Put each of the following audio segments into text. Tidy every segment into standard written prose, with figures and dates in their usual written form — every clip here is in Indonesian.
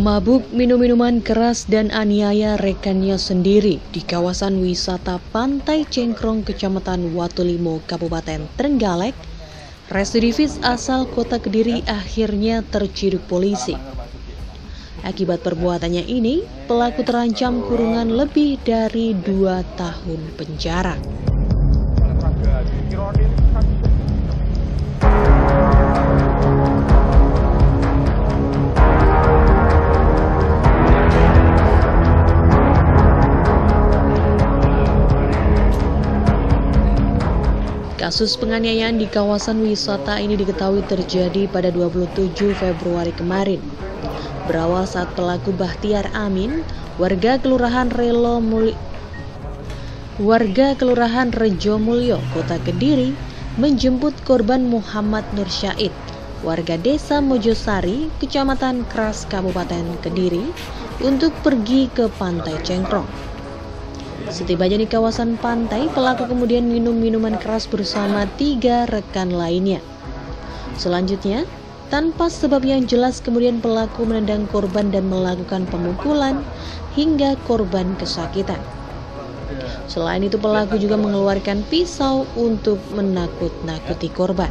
Mabuk minum minuman keras dan aniaya rekannya sendiri di kawasan wisata Pantai Cengkrong, Kecamatan Watulimo, Kabupaten Trenggalek, residivis asal kota Kediri akhirnya terciduk polisi. Akibat perbuatannya ini, pelaku terancam kurungan lebih dari 2 tahun penjara. Kasus penganiayaan di kawasan wisata ini diketahui terjadi pada 27 Februari kemarin. Berawal saat pelaku Bahtiar Amin, warga Kelurahan Rejomulyo, Kota Kediri, menjemput korban Muhammad Nur Syahid, warga Desa Mojosari, Kecamatan Kras, Kabupaten Kediri, untuk pergi ke Pantai Cengkrong. Setibanya di kawasan pantai, pelaku kemudian minum minuman keras bersama 3 rekan lainnya. Selanjutnya, tanpa sebab yang jelas kemudian pelaku menendang korban dan melakukan pemukulan hingga korban kesakitan. Selain itu, pelaku juga mengeluarkan pisau untuk menakut-nakuti korban.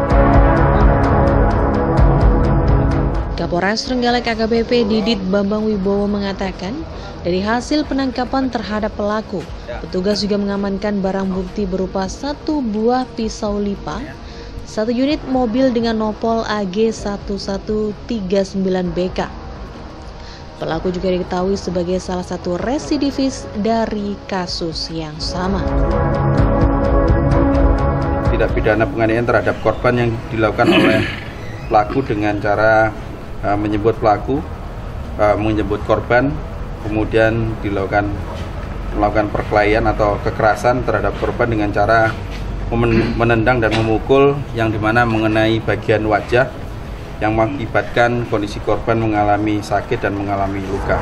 Kapolres Trenggalek AKBP Didit Bambang Wibowo mengatakan, dari hasil penangkapan terhadap pelaku, petugas juga mengamankan barang bukti berupa 1 buah pisau lipa, 1 unit mobil dengan nopol AG 1139BK. Pelaku juga diketahui sebagai salah satu residivis dari kasus yang sama. Tindak pidana penganiayaan terhadap korban yang dilakukan oleh pelaku dengan cara menyebut korban, kemudian melakukan perkelahian atau kekerasan terhadap korban dengan cara menendang dan memukul yang dimana mengenai bagian wajah yang mengakibatkan kondisi korban mengalami sakit dan mengalami luka.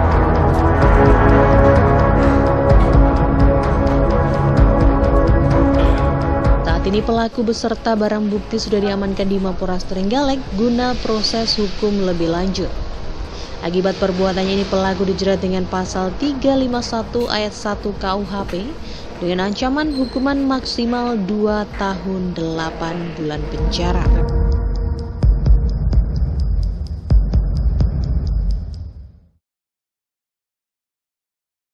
Ini pelaku beserta barang bukti sudah diamankan di Mapolres Trenggalek guna proses hukum lebih lanjut. Akibat perbuatannya ini pelaku dijerat dengan pasal 351 ayat 1 KUHP dengan ancaman hukuman maksimal 2 tahun 8 bulan penjara.